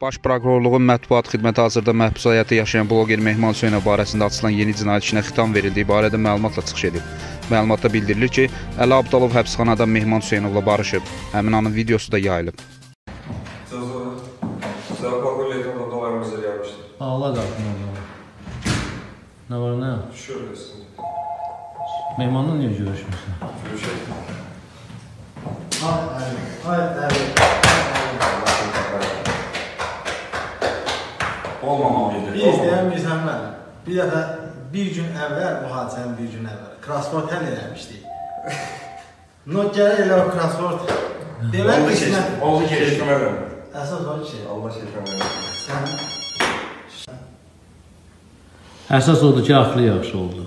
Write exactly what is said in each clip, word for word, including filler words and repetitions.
Baş Prokurorluğun mətbuat xidməti hazırda məhbus həyatı yaşayan bloger Mehman Hüseynov barəsində açılan yeni cinayət işinə xitam verildiyi barədə məlumatla çıxış edib. Məlumatda bildirilir ki, Əli Abdalov həbsxanadan Mehman Hüseynovla barışıb. Həmin anın videosu da yayılıb. Allah qapını olmalı. Nə var, nə? Şöyləsin. Mehmanla niyə görüşmüşsən? Görüşək. Ay, ay, ay, Olmamalıydı. Bir istəyən bir sən mən. Bir dəfə, bir gün əvvəl, bu hadisənin bir gün əvvəl, Krasport həll eləmişdik. No, gələ elə o Krasport. Demək ki, işinə... Oldu ki, eşitməmərəm. Əsas var ki, Allah eşitməmərəm. sən... Əsas odur ki, axlı yaxşı oldu.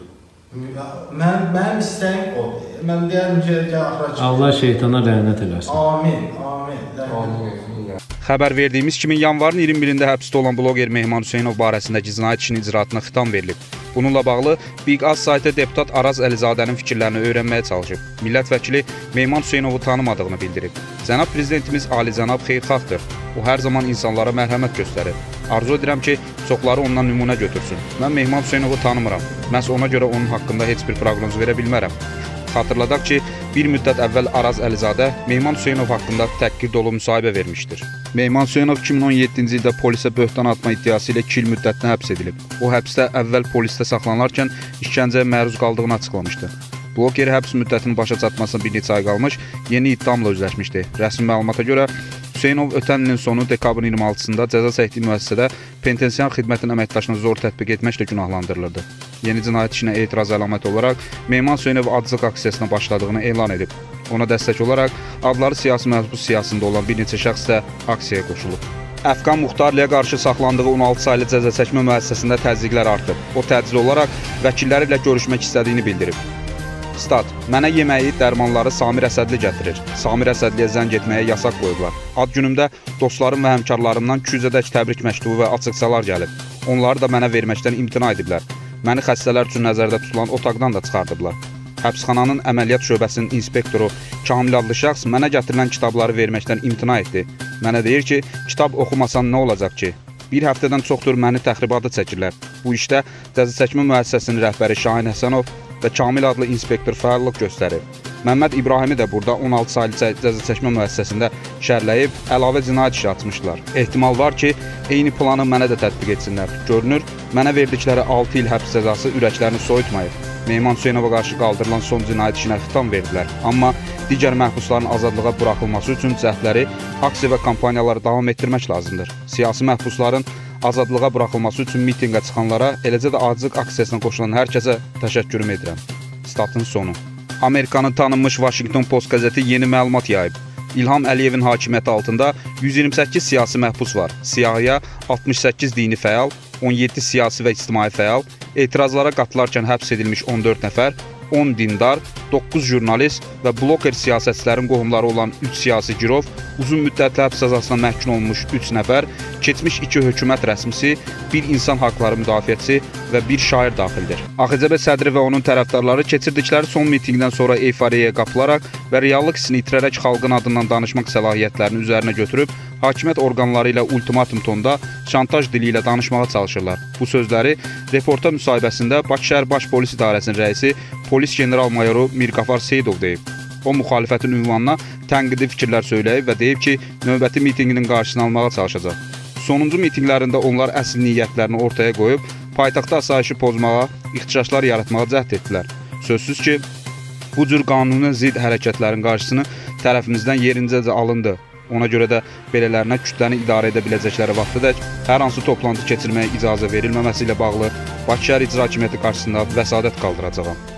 Mən, mənim istəyim odur. Mən deyərəm ki, axıra çıxır. Allah şeytana lənət eləsin. Amin, amin. Amin. Xəbər verdiyimiz kimi yanvarın iyirmi birində həbsdə olan bloger Mehman Hüseynov barəsindəki cinayət işinin icraatına xitam verilib. Bununla bağlı Big Az saytı deputat Araz Əlizadənin fikirlərini öyrənməyə çalışıb. Millət vəkili Mehman Hüseynovu tanımadığını bildirib. Cənab Prezidentimiz alicənab xeyirxahdır. O hər zaman insanlara mərhəmət göstərir. Arzu edirəm ki, çoxları ondan nümunə götürsün. Mən Mehman Hüseynovu tanımıram. Məhz ona görə onun haqqında heç bir proqnoz verə bilmərəm. Xatırladaq ki, bir müddət əvvəl Araz Əlizadə Mehman Hüseynov haqqında təhqir dolu müsahibə vermişdir. Mehman Hüseynov iki min on yeddinci ildə polisə böhtan atma iddiası ilə iki il müddətinə həbs edilib. O həbsdə əvvəl polisdə saxlanarkən işgəncəyə məruz qaldığını açıqlamışdı. Bloger həbs müddətinin başa çatmasına bir neçə ay qalmış, yeni iddiamla üzləşmişdi. Rəsmi məlumata görə Hüseynov ötən ilin sonu dekabrın iyirmi altısında cəza çəkdiyi müəssisədə penitensiar xidmətin əməkdaşına zor tətbiq etməklə günahlandırılırdı. Yeni cinayət işinə etiraz əlaməti olaraq Mehman Hüseynov aclıq aksiyasına başladığını elan edib. Ona dəstək olaraq adları siyasi məhbus siyasında olan bir neçə şəxs də aksiyaya qoşulub. Əfqan Muxtarlıya qarşı saxlandığı on altı saylı cəza çəkmə müəssisəsində təzyiqlər artıb. O təcili olaraq vəkilləri ilə görüşmək istədiyini bildirib. Stat: Mənə yeməyi, dərmanları Samir Əsədli gətirir. Samir Əsədliyə zəng etməyə yasaq qoyublar. Ad günümdə dostlarım və həmkarlarımdan iki yüzədək təbrik məktubu və açıqçalar gəlib. Onları da mənə verməkdən imtina ediblər. Məni xəstələr üçün nəzərdə tutulan otaqdan da çıxardıblar. Həbsxananın əməliyyat şöbəsinin inspektoru Kamil adlı şəxs mənə gətirilən kitabları verməkdən imtina etdi. Mənə deyir ki, kitab oxumasan nə olacaq ki? Bir həftədən çoxdur məni təxribata çəkirlər. Bu işdə cəza çəkmə müəssisəsinin rəhbəri Şahin Həsənov və Kamil adlı inspektor fəallıq göstərir. Məmməd İbrahimi də burada on altı saylı cəza çəkmə müəssisəsində şərləyib, əlavə cinayət işi açmışlar. Ehtimal var ki, eyni planı mənə də tətbiq etsinlər. Görünür, mənə verdikləri altı il həbs cəzası ürəklərini soyutmayıb. Mehman Hüseynova qarşı qaldırılan son cinayət işinə xitam verdilər. Amma digər məhbusların azadlığa buraxılması üçün cəhdləri, aksiya və kampaniyaları davam etdirmək lazımdır. Siyasi məhbusların azadlığa buraxılması üçün mitinqə çıxanlara, eləcə də aclıq aksiyasına qoşulan hər kəsə təşəkkürüm edirəm. Statın sonu. Amerikanın tanınmış Washington Post qəzeti yeni məlumat yayıb. İlham Əliyevin hakimiyyəti altında yüz iyirmi səkkiz siyasi məhbus var. Siyahıya altmış səkkiz dini fəal, on yeddi siyasi və ictimai fəal, etirazlara qatılarkən həbs edilmiş on dörd nəfər, on dindar, doqquz jurnalist və bloker siyasətçilərin qohumları olan üç siyasi girov, uzun müddətli həbs cəzasına məhkum olmuş üç nəfər, keçmiş iki hökumət rəsmisi, bir insan haqları müdafiəçisi və bir şair daxildir. A X C B sədri və onun tərəfdarları keçirdikləri son mitinqdən sonra eyfariyaya qapılaraq və reallıq hissini itirərək xalqın adından danışmaq səlahiyyətlərini üzərinə götürüb, hakimiyyət orqanları ilə ultimatum tonda şantaj dili ilə danışmağa çalışırlar. Bu sözləri reporta müsahibəsində Bakı şəhər Baş Polis İdarəsinin rəisi polis general-mayoru Mirqafar Seyidov deyib. O, müxalifətin ünvanına tənqidi fikirlər söyləyib və deyib ki, növbəti mitinqinin qarşısını almağa çalışacaq. Sonuncu mitinqlərində onlar əsl niyyətlərini ortaya qoyub, paytaxtda asayişi pozmağa, ixtişaşlar yaratmağa cəhd etdilər. Sözsüz ki, bu cür qanuna zidd hərəkətlərin qarşısını tərəfimizdən yerincəcə alındı. Ona görə də belələrinə kütləni idarə edə biləcəkləri vaxtadək hər hansı toplantı keçirməyə icazə verilməməsi ilə bağlı Bakı şəhər İcra Hakimiyyəti qarşısında vəsadət qaldıracağam.